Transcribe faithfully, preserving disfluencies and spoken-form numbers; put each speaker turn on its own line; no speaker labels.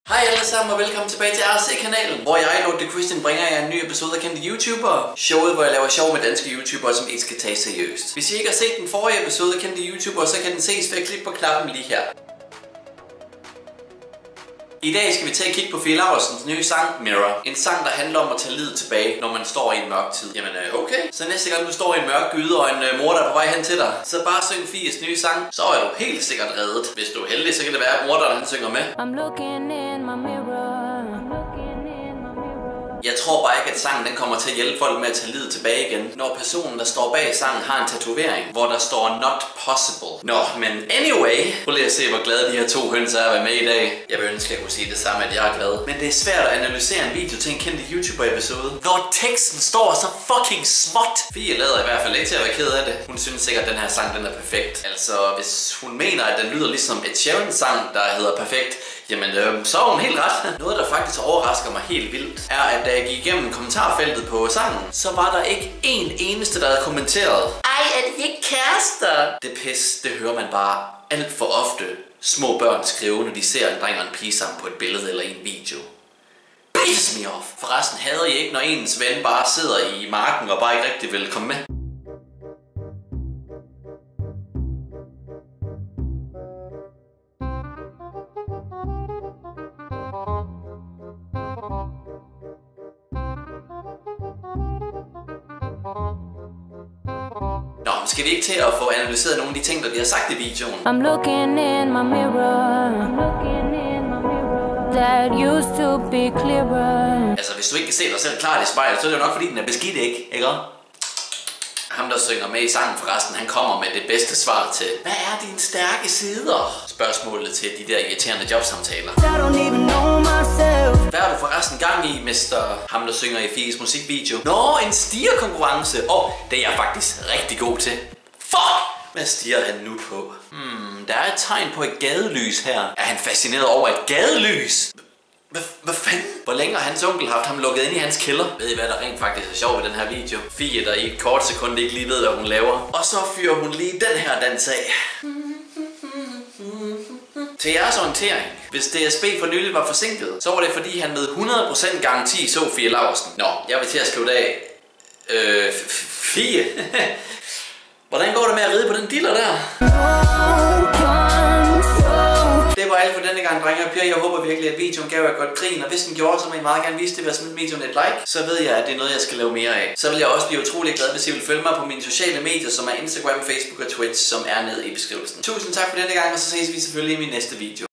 Hej alle sammen og velkommen tilbage til R C-kanalen, hvor jeg, Lord The Christian, bringer jer en ny episode af Kendte YouTubere. Showet, hvor jeg laver sjov med danske YouTubere, som ikke skal tages seriøst. Hvis I ikke har set den forrige episode af Kendte YouTubere, så kan den ses ved at klikke på knappen lige her. I dag skal vi tage et kig på Fie Laursens nye sang, Mirror. En sang, der handler om at tage livet tilbage, når man står i en mørk tid. Jamen okay. Så næste gang du står i en mørk gyde og en mor, der er på vej hen til dig, så bare syng Fies nye sang, så er du helt sikkert reddet. Hvis du er heldig, så kan det være, at morderen han synger med. I'm looking in my mirror. Jeg tror bare ikke, at sangen den kommer til at hjælpe folk med at tage livet tilbage igen, når personen, der står bag sangen, har en tatovering, hvor der står not possible. Nå, men anyway, prøv lige at se, hvor glade de her to høns er at være med i dag. Jeg vil ønske, at jeg kunne sige det samme, at jeg er glad. Men det er svært at analysere en video til en kendte YouTuber-episode, når teksten står så fucking småt. Fie lader i hvert fald ikke til at være ked af det. Hun synes sikkert, at den her sang den er perfekt. Altså, hvis hun mener, at den lyder ligesom et Sharon sang, der hedder perfekt, jamen, øh, så er hun helt ret. Noget, der faktisk overrasker mig helt vildt, er, at da jeg gik igennem kommentarfeltet på sangen, så var der ikke en eneste, der havde kommenteret: ej, er det ikke kærester? Det pis, det hører man bare alt for ofte små børn skrive, når de ser en dreng og en pige sammen på et billede eller i en video. Piss me off! Forresten hader I ikke, når ens ven bare sidder i marken og bare ikke rigtig vil komme med? Nå, skal vi ikke til at få analyseret nogle af de ting, der de har sagt i videoen? I'm looking in my mirror. I'm looking in my mirror. That used to be clearer. Altså, hvis du ikke kan se dig selv klart i spejlet, så er det jo nok fordi, den er beskidt, ikke? Ikke? Ham, der synger med i sangen forresten, han kommer med det bedste svar til: hvad er dine stærke sider? Spørgsmålet til de der irriterende jobsamtaler. Hvad er du forresten gang i, mister ham, der synger i Fies musikvideo? Nå, en stierkonkurrence! Åh, oh, det er jeg faktisk rigtig god til. Fuck! Hvad stiger han nu på? Hmm, der er et tegn på et gadelys her. Er han fascineret over et gadelys? Hvad, hvad fanden? Hvor længe har hans onkel haft ham lukket ind i hans kælder? Ved I, hvad der rent faktisk er sjovt i den her video? Fie, der i et kort sekund ikke lige ved, hvad hun laver. Og så fyrer hun lige den her dans af. Til jeres orientering, hvis D S B for nylig var forsinket, så var det fordi, han med hundrede procent garanti så Fie Laursen. Nå, jeg vil til at slutte af. Øh, Fie? Hvordan går det med at ride på den diller der? Det var alt for denne gang, drenge og piger. Jeg håber virkelig, at videoen gav jer godt grin, og hvis den gjorde, så må I meget gerne vise det ved at smide videoen et like. Så ved jeg, at det er noget, jeg skal lave mere af. Så vil jeg også blive utrolig glad, hvis I vil følge mig på mine sociale medier, som er Instagram, Facebook og Twitch, som er nede i beskrivelsen. Tusind tak for denne gang, og så ses vi selvfølgelig i min næste video.